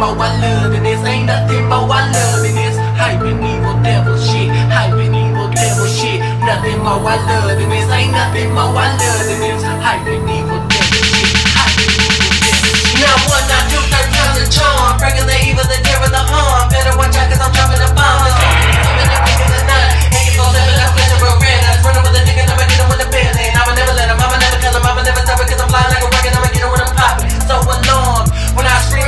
more I love than this. Ain't nothing more I love than this. Hype and evil devil shit. Hype and evil devil shit. Nothing more I love than this. Ain't nothing more I love than this. Hype and evil devil shit. Hype and evil devil shit. Now one, not two, third time's a charm. Breaking the evil, the terror, the harm. Better watch out 'cause I'm dropping a bomb. Let's go in the beginning of the night. Ain't for seven, I'm playing for red. I run up with a nigga, never get him with a bed. And I'ma never let him, I'ma never tell him, I'ma never stop it 'cause I'm flying like a rocket. I'ma get him when I'm popping. So alarmed when I scream,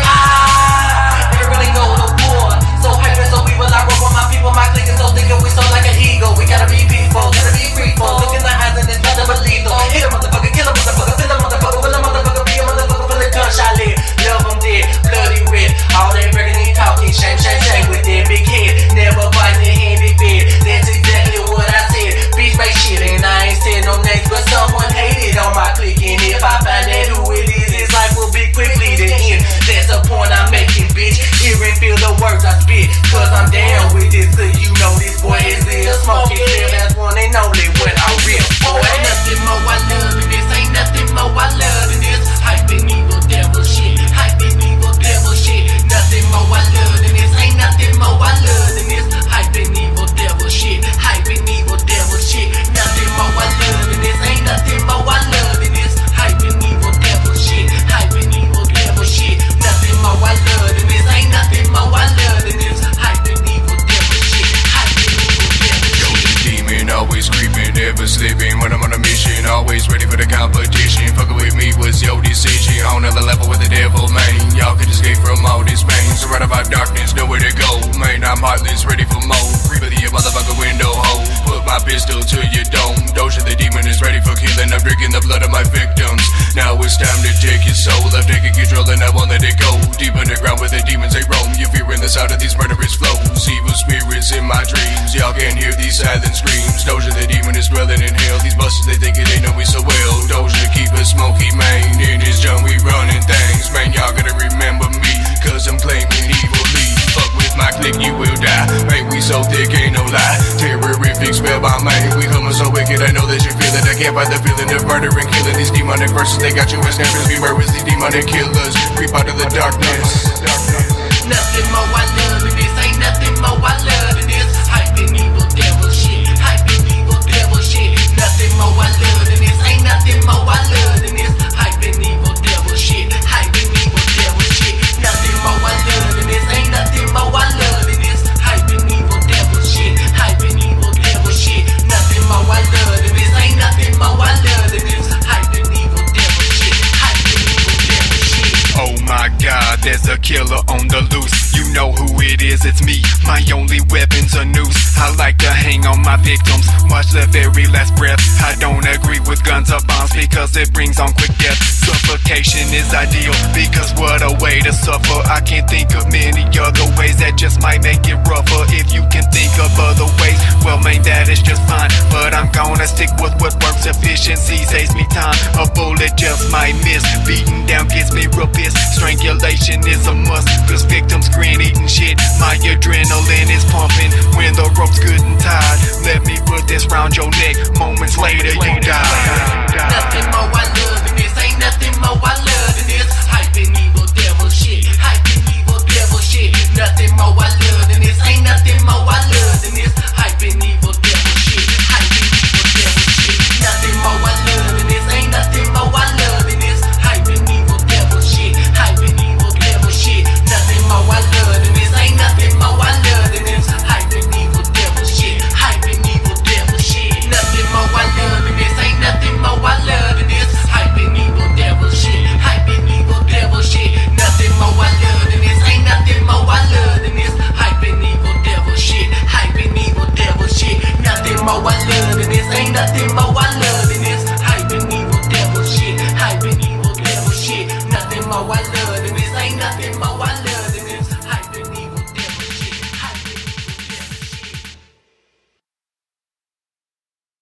ah, never really go to war. So hype and so evil, I roll with my people. My clique is so thick and we so like an eagle. We gotta be peaceful, gotta be grateful. Look in the eyes and it's nothing but lethal. Hit a motherfucker, kill a motherfucker, fill a motherfucker, will a motherfucker, be a motherfucker full of gunshot lead. Love them dead, bloody red. All they breaking and talking, shame, shame, shame with their big head. Never biting their hand, be fed. That's exactly what I said. Bitch make shit and I ain't said no names, but someone hated on my clique. And if I find out who it is, his life will be quickly to end. That's the point I'm making, bitch. Hear and feel the words I spit, 'cause I'm down with this clique. You know this boy is real, smoking clear. That's one and only when I real. Oh, ain't nothing more I love than this. Ain't nothing more I love than this. Hype and evil devil shit. Hype and evil devil shit. Nothing more I love than this. Ain't nothing more I love than this. Hype and evil devil shit. Hype and evil devil shit. Nothing more I love than this. Ain't nothing more I love than this. Hype and evil devil shit. Hype and evil devil shit. Nothing more I love than this. Ain't nothing more I love than this. Hype and evil devil shit. Hype and evil devil shit. Yo, the demon always creeping, never sleeping. When I'm on a mission, always ready for the competition. Fucking with me was your decision. On another level with the devil, man. Y'all can escape from all this pain. Surrounded by darkness, nowhere to go. Man, I'm heartless, ready for more. Creep your motherfucker window hole. Put my pistol to your dome. Doja the demon is ready for killing. I'm drinking the blood of my victims. Now it's time to take your soul. I've taken control and I won't let it go. Deep underground where the demons they roam. You fearing the sound of these murderous flows. Evil spirits in my dreams. Y'all can't hear these silent screams. Doja the demon is dwelling in hell. These busters they think they know me so well. Doja keep a smoky man. In his junk we running things. Man, y'all gotta remember me, 'cause I'm claiming evilly. Fuck with my clique, you will die. Man, we so thick, ain't no lie. Terrorific spell by man. We coming so wicked, I know that you feel it. I can't fight the feeling of murder and killing. These demonic verses, they got you as snappers. Beware with these demonic killers. Creep out of the darkness. Nothing more I love than this. Ain't nothing more I love than this. Hype and evil devil shit. Hype and evil devil shit. Nothing more I love than this. Ain't nothing more I love than this. Hype and evil devil shit. Hype and evil devil shit. Nothing more I love than this. Ain't nothing more I love than this. Hype and evil devil shit. Hype and evil devil shit. Nothing more I love than this. Ain't nothing more I love than this. Hype and evil devil shit. Hype and evil devil shit. Oh my God, there's a killer on the loose. You know who it is, it's me. My only weapon's a noose. I like to hang on my victims, watch their very last breath. I don't agree with guns or bombs because it brings on quick death. Suffocation is ideal because what a way to suffer. I can't think of many other ways that just might make it rougher. If you can think of other ways, well man, that is just fine. But I'm gonna stick with what works. Efficiency saves me time. A bullet just might miss. Beating down gets me real pissed. Strangulation is a must, 'cause victims grin eating shit. My adrenaline is pumping when the rope's good and tied. Let me put this round your neck. Moments later you die. Nothing more I love than this. Ain't nothing more I love than this. Hype and evil devil shit. Hype and evil devil shit. Nothing more I love